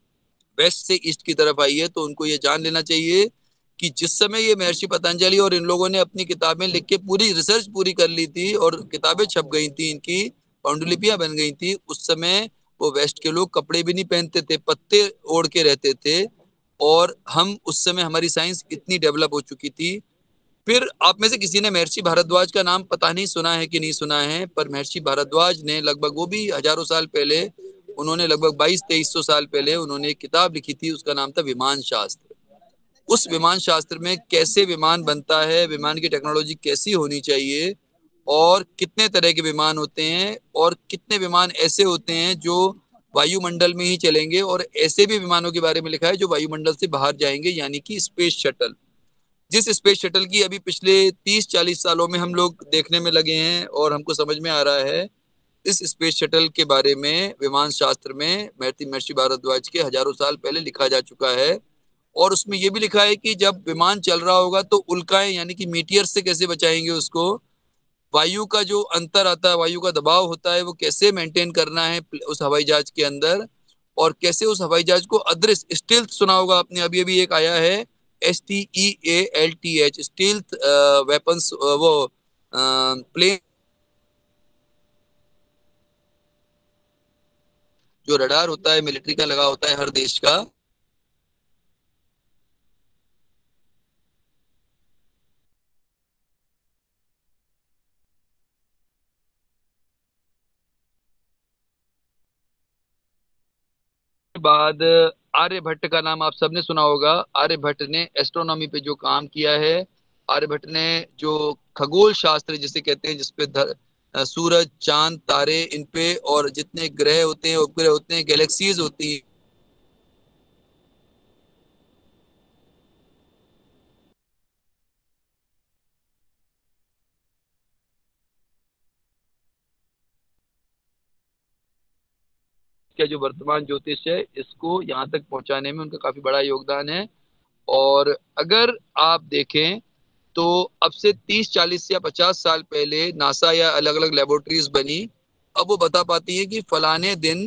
वेस्ट से ईस्ट की तरफ आई है, तो उनको ये जान लेना चाहिए कि जिस समय ये महर्षि पतंजलि और इन लोगों ने अपनी किताबें लिख के पूरी रिसर्च पूरी कर ली थी और किताबें छप गई थी, इनकी पांडुलिपियां बन गई थी, उस समय वो वेस्ट के लोग कपड़े भी नहीं पहनते थे, पत्ते ओढ़ के रहते थे, और हम उस समय हमारी साइंस इतनी डेवलप हो चुकी थी। फिर आप में से किसी ने महर्षि भारद्वाज का नाम पता नहीं सुना है कि नहीं सुना है, पर महर्षि भारद्वाज ने लगभग, वो भी हजारों साल पहले, उन्होंने लगभग 2200-2300 साल पहले उन्होंने एक किताब लिखी थी, उसका नाम था विमान शास्त्र। उस विमान शास्त्र में कैसे विमान बनता है, विमान की टेक्नोलॉजी कैसी होनी चाहिए, और कितने तरह के विमान होते हैं, और कितने विमान ऐसे होते हैं जो वायुमंडल में ही चलेंगे, और ऐसे भी विमानों के बारे में लिखा है जो वायुमंडल से बाहर जाएंगे, यानी कि स्पेस शटल। जिस स्पेस शटल की अभी पिछले 30-40 सालों में हम लोग देखने में लगे हैं और हमको समझ में आ रहा है, इस स्पेस शटल के बारे में विमान शास्त्र में महर्षि भारद्वाज के हजारों साल पहले लिखा जा चुका है। और उसमें यह भी लिखा है कि जब विमान चल रहा होगा तो उल्काएं, यानी कि मीटियर से कैसे बचाएंगे उसको, वायु का जो अंतर आता है, वायु का दबाव होता है, वो कैसे मेंटेन करना है उस हवाई जहाज के अंदर, और कैसे उस हवाई जहाज को अदृश्य, स्टील्थ सुना होगा आपने, अभी अभी एक आया है, STEALTH, स्टील्थ वेपन्स, वो प्लेन, जो रडार होता है मिलिट्री का लगा होता है हर देश का। बाद आर्यभट्ट का नाम आप सबने सुना होगा। आर्यभट्ट ने एस्ट्रोनॉमी पे जो काम किया है, आर्यभट्ट ने जो खगोल शास्त्र जिसे कहते हैं, जिसपे सूरज, चांद, तारे, इन पे और जितने ग्रह होते हैं, उपग्रह होते हैं, गैलेक्सीज होती हैं, क्या जो वर्तमान ज्योतिष है, इसको यहाँ तक पहुंचाने में उनका काफी बड़ा योगदान है। और अगर आप देखें तो अब से 30-40 या 50 साल पहले नासा या अलग अलग लेबोरेटरीज बनी, अब वो बता पाती है कि फलाने दिन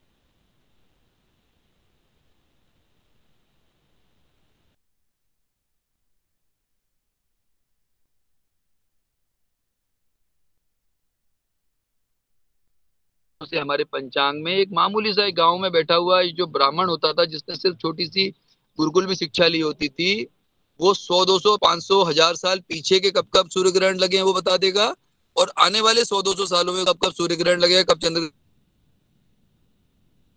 से हमारे पंचांग में एक मामूली सा एक गांव में बैठा हुआ जो ब्राह्मण होता था, जिसने सिर्फ छोटी सी गुरुकुल में शिक्षा ली होती थी, वो 100-200-500-1000 साल पीछे के कब कब सूर्य ग्रहण लगे हैं वो बता देगा, और आने वाले 100-200 सालों में कब कब सूर्य ग्रहण लगेगा, कब चंद्र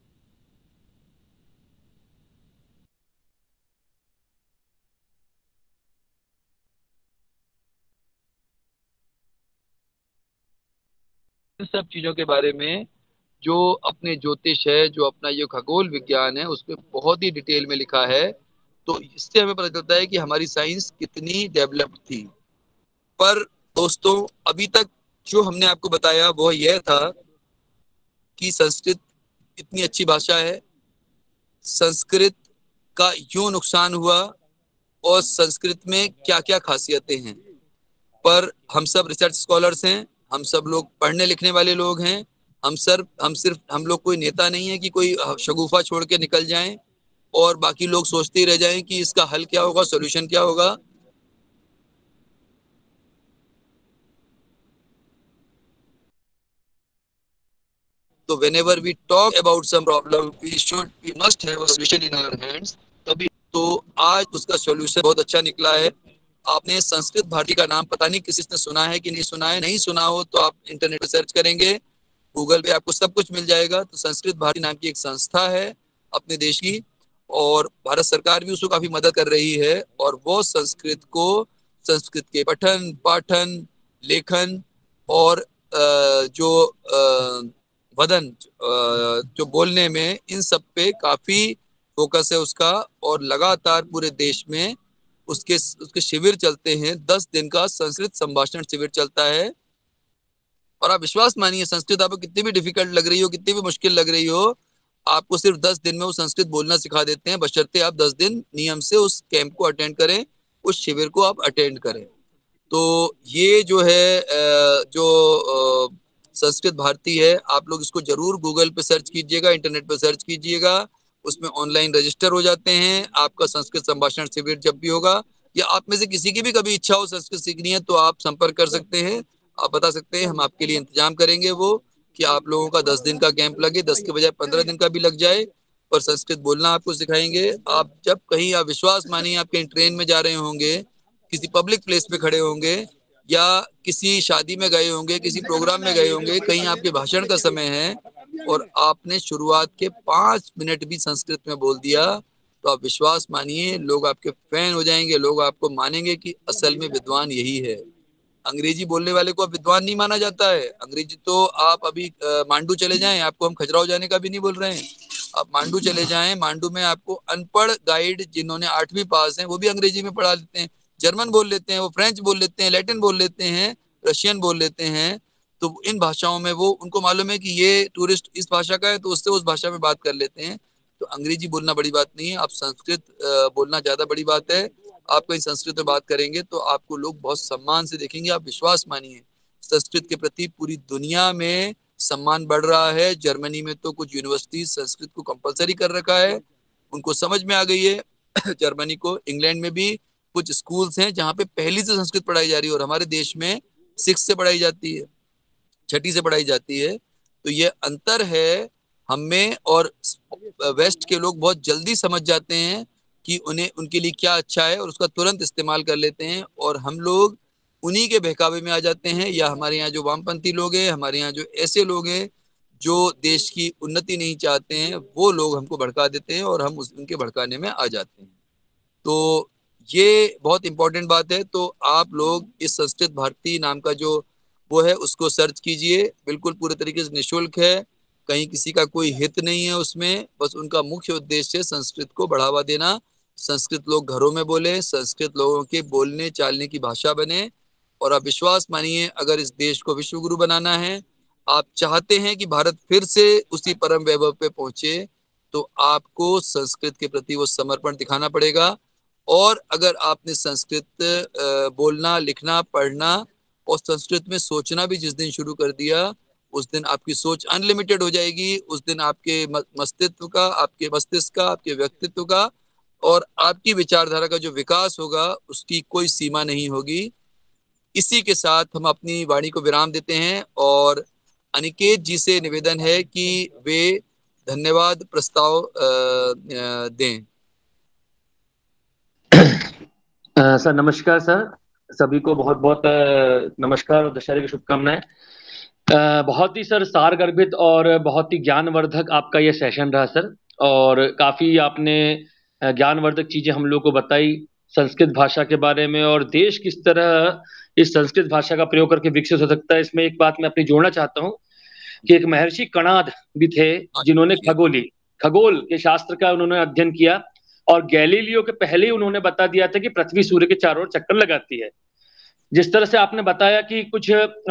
इन सब चीजों के बारे में जो अपने ज्योतिष है, जो अपना ये खगोल विज्ञान है, उसमें बहुत ही डिटेल में लिखा है। तो इससे हमें पता चलता है कि हमारी साइंस कितनी डेवलप्ड थी। पर दोस्तों, अभी तक जो हमने आपको बताया वो यह था कि संस्कृत इतनी अच्छी भाषा है, संस्कृत का यूं नुकसान हुआ और संस्कृत में क्या क्या खासियतें हैं। पर हम सब रिसर्च स्कॉलर्स हैं, हम सब लोग पढ़ने लिखने वाले लोग हैं। हम लोग कोई नेता नहीं है कि कोई शगुफा छोड़ के निकल जाएं और बाकी लोग सोचते ही रह जाएं कि इसका हल क्या होगा, सॉल्यूशन क्या होगा। तो whenever we talk about some problem, we must have a solution in our hands। तभी तो आज उसका सॉल्यूशन बहुत अच्छा निकला है। आपने संस्कृत भारती का नाम पता नहीं किसी ने सुना है कि नहीं सुना है। नहीं सुना हो तो आप इंटरनेट पर सर्च करेंगे, गूगल पे आपको सब कुछ मिल जाएगा। तो संस्कृत भारती नाम की एक संस्था है अपने देश की, और भारत सरकार भी उसको काफी मदद कर रही है। और वो संस्कृत के पठन पाठन, लेखन और जो वदन, जो बोलने में, इन सब पे काफी फोकस है उसका। और लगातार पूरे देश में उसके उसके शिविर चलते हैं। 10 दिन का संस्कृत संभाषण शिविर चलता है। और आप विश्वास मानिए, संस्कृत आपको कितनी भी डिफिकल्ट लग रही हो, कितनी भी मुश्किल लग रही हो, आपको सिर्फ 10 दिन में वो संस्कृत बोलना सिखा देते हैं, बशर्ते आप 10 दिन नियम से उस कैंप को अटेंड करें, उस शिविर को आप अटेंड करें। तो ये जो है संस्कृत भारती है, आप लोग इसको जरूर गूगल पे सर्च कीजिएगा, इंटरनेट पे सर्च कीजिएगा। उसमें ऑनलाइन रजिस्टर हो जाते हैं। आपका संस्कृत संभाषण शिविर जब भी होगा, या आप में से किसी की भी कभी इच्छा हो संस्कृत सीखनी है, तो आप संपर्क कर सकते हैं। आप बता सकते हैं, हम आपके लिए इंतजाम करेंगे वो, कि आप लोगों का 10 दिन का कैंप लगे, 10 के बजाय 15 दिन का भी लग जाए, पर संस्कृत बोलना आपको सिखाएंगे। आप जब कहीं, आप विश्वास मानिए, आप कहीं ट्रेन में जा रहे होंगे, किसी पब्लिक प्लेस पे खड़े होंगे, या किसी शादी में गए होंगे, किसी प्रोग्राम में गए होंगे, कहीं आपके भाषण का समय है और आपने शुरुआत के 5 मिनट भी संस्कृत में बोल दिया, तो आप विश्वास मानिए, लोग आपके फैन हो जाएंगे। लोग आपको मानेंगे कि असल में विद्वान यही है। अंग्रेजी बोलने वाले को अब विद्वान नहीं माना जाता है। अंग्रेजी तो आप अभी मांडू चले जाएं, आपको हम खजुराहो जाने का भी नहीं बोल रहे हैं। आप मांडू चले जाएं, मांडू में आपको अनपढ़ गाइड जिन्होंने 8वीं पास हैं, वो भी अंग्रेजी में पढ़ा लेते हैं, जर्मन बोल लेते हैं, वो फ्रेंच बोल लेते हैं, लैटिन बोल लेते हैं, रशियन बोल लेते हैं। तो इन भाषाओं में वो, उनको मालूम है कि ये टूरिस्ट इस भाषा का है, तो उससे उस भाषा में बात कर लेते हैं। तो अंग्रेजी बोलना बड़ी बात नहीं है, आप संस्कृत बोलना ज्यादा बड़ी बात है। आप कहीं संस्कृत में बात करेंगे तो आपको लोग बहुत सम्मान से देखेंगे। आप विश्वास मानिए, संस्कृत के प्रति पूरी दुनिया में सम्मान बढ़ रहा है। जर्मनी में तो कुछ यूनिवर्सिटी संस्कृत को कंपलसरी कर रखा है, उनको समझ में आ गई है। जर्मनी को, इंग्लैंड में भी कुछ स्कूल्स हैं जहाँ पे पहली से संस्कृत पढ़ाई जा रही है, और हमारे देश में 6 से पढ़ाई जाती है, 6ठी से पढ़ाई जाती है। तो ये अंतर है हम में। और वेस्ट के लोग बहुत जल्दी समझ जाते हैं कि उन्हें, उनके लिए क्या अच्छा है, और उसका तुरंत इस्तेमाल कर लेते हैं। और हम लोग उन्हीं के बहकावे में आ जाते हैं, या हमारे यहाँ जो वामपंथी लोग हैं, हमारे यहाँ जो ऐसे लोग हैं जो देश की उन्नति नहीं चाहते हैं, वो लोग हमको भड़का देते हैं और हम उनके भड़काने में आ जाते हैं। तो ये बहुत इंपॉर्टेंट बात है। तो आप लोग इस संस्कृत भारती नाम का जो वो है, उसको सर्च कीजिए, बिल्कुल पूरे तरीके से निःशुल्क है। कहीं किसी का कोई हित नहीं है उसमें, बस उनका मुख्य उद्देश्य है संस्कृत को बढ़ावा देना। संस्कृत लोग घरों में बोले, संस्कृत लोगों के बोलने चालने की भाषा बने। और आप विश्वास मानिए, अगर इस देश को विश्व गुरु बनाना है, आप चाहते हैं कि भारत फिर से उसी परम वैभव पे पहुंचे, तो आपको संस्कृत के प्रति वो समर्पण दिखाना पड़ेगा। और अगर आपने संस्कृत बोलना, लिखना, पढ़ना और संस्कृत में सोचना भी जिस दिन शुरू कर दिया, उस दिन आपकी सोच अनलिमिटेड हो जाएगी। उस दिन आपके मस्तित्व का, आपके मस्तिष्क का, आपके व्यक्तित्व का और आपकी विचारधारा का जो विकास होगा, उसकी कोई सीमा नहीं होगी। इसी के साथ हम अपनी वाणी को विराम देते हैं, और अनिकेत जी से निवेदन है कि वे धन्यवाद प्रस्ताव दें। सर नमस्कार सर, सभी को बहुत बहुत नमस्कार और दशहरे की शुभकामनाएं। बहुत ही सर सारगर्भित और बहुत ही ज्ञानवर्धक आपका ये सेशन रहा सर। और काफी आपने ज्ञानवर्धक चीजें हम लोग को बताई संस्कृत भाषा के बारे में, और देश किस तरह इस संस्कृत भाषा का प्रयोग करके विकसित हो सकता है। इसमें एक बात मैं अपनी जोड़ना चाहता हूँ कि एक महर्षि कणाद भी थे जिन्होंने खगोल के शास्त्र का उन्होंने अध्ययन किया, और गैलीलियो के पहले ही उन्होंने बता दिया था कि पृथ्वी सूर्य के चारों ओर चक्कर लगाती है। जिस तरह से आपने बताया कि कुछ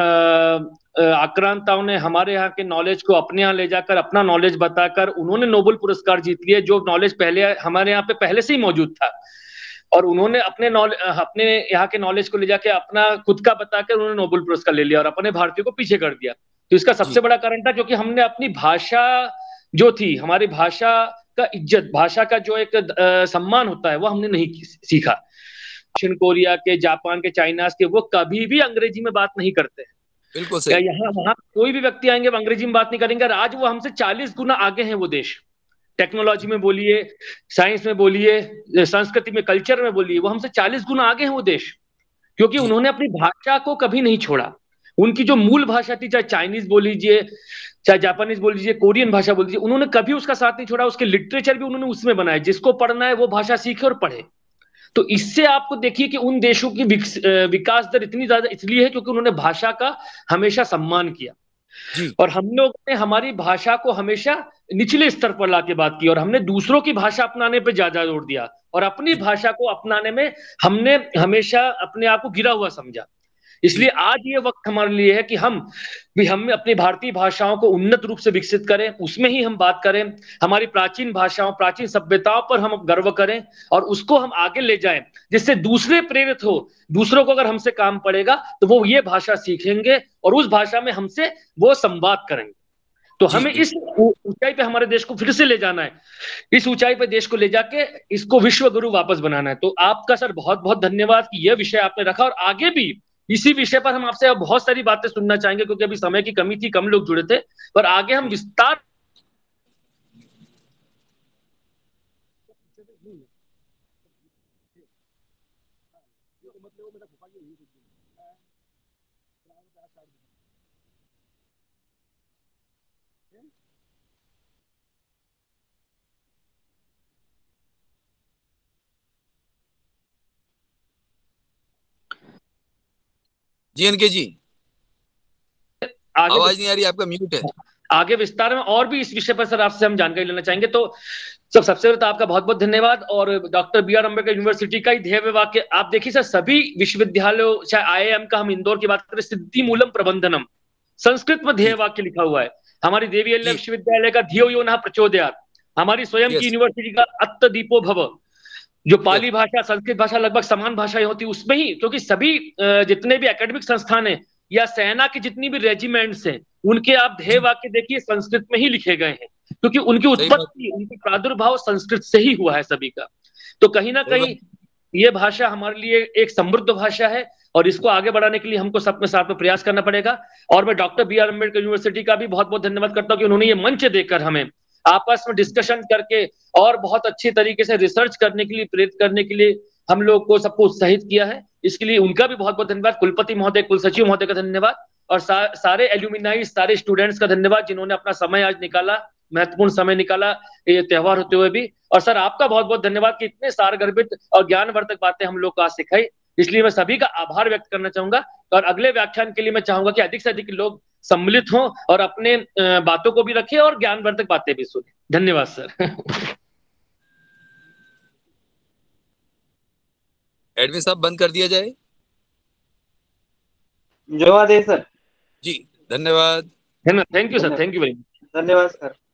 आक्रांताओं ने हमारे यहाँ के नॉलेज को अपने यहाँ ले जाकर अपना नॉलेज बताकर उन्होंने नोबेल पुरस्कार जीत लिए, जो नॉलेज पहले हमारे यहाँ पे पहले से ही मौजूद था, और उन्होंने अपने यहाँ के नॉलेज को ले जाके अपना खुद का बताकर उन्होंने नोबेल पुरस्कार ले लिया और अपने भारतीयों को पीछे कर दिया। तो इसका सबसे बड़ा कारण था क्योंकि हमने अपनी भाषा जो थी, हमारी भाषा का इज्जत, भाषा का जो एक सम्मान होता है, वो हमने नहीं सीखा। दक्षिण कोरिया के, जापान के, चाइना के, वो कभी भी अंग्रेजी में बात नहीं करते हैं। बिल्कुल सही। यहाँ वहां कोई भी व्यक्ति आएंगे वो अंग्रेजी में बात नहीं करेंगे, और आज वो हमसे 40 गुना आगे हैं वो देश। टेक्नोलॉजी में बोलिए, साइंस में बोलिए, संस्कृति में, कल्चर में बोलिए, वो हमसे 40 गुना आगे हैं वो देश, क्योंकि उन्होंने अपनी भाषा को कभी नहीं छोड़ा। उनकी जो मूल भाषा थी, चाहे चाइनीज बोल लीजिए, चाहे जापानीज बोल लीजिए, कोरियन भाषा बोल लीजिए, उन्होंने कभी उसका साथ नहीं छोड़ा। उसके लिटरेचर भी उन्होंने उसमें बनाए, जिसको पढ़ना है वो भाषा सीखे और पढ़े। तो इससे आपको देखिए कि उन देशों की विकास दर इतनी ज्यादा इसलिए है क्योंकि उन्होंने भाषा का हमेशा सम्मान किया, और हम लोग ने हमारी भाषा को हमेशा निचले स्तर पर लाके बात की, और हमने दूसरों की भाषा अपनाने पे ज्यादा जोर दिया, और अपनी भाषा को अपनाने में हमने हमेशा अपने आप को गिरा हुआ समझा। इसलिए आज ये वक्त हमारे लिए है कि हम अपनी भारतीय भाषाओं को उन्नत रूप से विकसित करें, उसमें ही हम बात करें, हमारी प्राचीन भाषाओं, प्राचीन सभ्यताओं पर हम गर्व करें और उसको हम आगे ले जाएं, जिससे दूसरे प्रेरित हो। दूसरों को अगर हमसे काम पड़ेगा तो वो ये भाषा सीखेंगे और उस भाषा में हमसे वो संवाद करेंगे। तो हमें इस ऊंचाई पे हमारे देश को फिर से ले जाना है, इस ऊंचाई पे देश को ले जाके इसको विश्व गुरु वापस बनाना है। तो आपका सर बहुत बहुत धन्यवाद कि यह विषय आपने रखा, और आगे भी इसी विषय पर हम आपसे बहुत सारी बातें सुनना चाहेंगे, क्योंकि अभी समय की कमी थी, कम लोग जुड़े थे, पर आगे हम विस्तार जी एनके जी, आवाज नहीं आ रही, आपका म्यूट है। आगे विस्तार में और भी इस विषय पर सर आपसे हम जानकारी लेना चाहेंगे। तो सबसे पहले तो आपका बहुत बहुत धन्यवाद। और doctor B R Ambedkar university का ही ध्येय वाक्य आप देखिए सर, सभी विश्वविद्यालयों, चाहे आईआईएम का हम इंदौर की बात करें, सिद्धि मूलम प्रबंधनम, संस्कृत में ध्येय वाक्य लिखा हुआ है। हमारी देवी अहिल्या विश्वविद्यालय का धियो यो नः प्रचोदयात्, हमारी स्वयं की यूनिवर्सिटी का अत्त दीपो भव, जो पाली भाषा, संस्कृत भाषा लगभग समान भाषाएं होती उसमें ही, क्योंकि सभी जितने भी एकेडमिक संस्थान है या सेना की जितनी भी रेजिमेंट्स हैं, उनके आप ध्येय वाक्य देखिए संस्कृत में ही लिखे गए हैं, क्योंकि उनकी उत्पत्ति, उनकी प्रादुर्भाव संस्कृत से ही हुआ है सभी का। तो कहीं ना कहीं ये भाषा हमारे लिए एक समृद्ध भाषा है, और इसको आगे बढ़ाने के लिए हमको सबके साथ में प्रयास करना पड़ेगा। और मैं doctor B R Ambedkar university का भी बहुत बहुत धन्यवाद करता हूँ कि उन्होंने ये मंच देकर हमें आपस में डिस्कशन करके और बहुत अच्छी तरीके से रिसर्च करने के लिए, प्रेरित करने के लिए हम लोग को सबको उत्साहित किया है। इसके लिए उनका भी बहुत बहुत धन्यवाद। कुलपति महोदय, कुल सचिव महोदय का धन्यवाद, और सारे एल्यूमिनाई, सारे स्टूडेंट्स का धन्यवाद जिन्होंने अपना समय आज निकाला, महत्वपूर्ण समय निकाला ये त्योहार होते हुए भी। और सर आपका बहुत बहुत धन्यवाद कि इतने सारगर्भित और ज्ञानवर्धक बातें हम लोग को आज सिखाई। इसलिए मैं सभी का आभार व्यक्त करना चाहूंगा, और अगले व्याख्यान के लिए मैं चाहूंगा कि अधिक से अधिक लोग सम्मिलित हों और अपने बातों को भी रखें और ज्ञानवर्धक बातें भी सुने। धन्यवाद सर। एडमिन साहब बंद कर दिया जाए। जवाब दे सर। जी धन्यवाद। Thank you sir, thank you very much. धन्यवाद सर।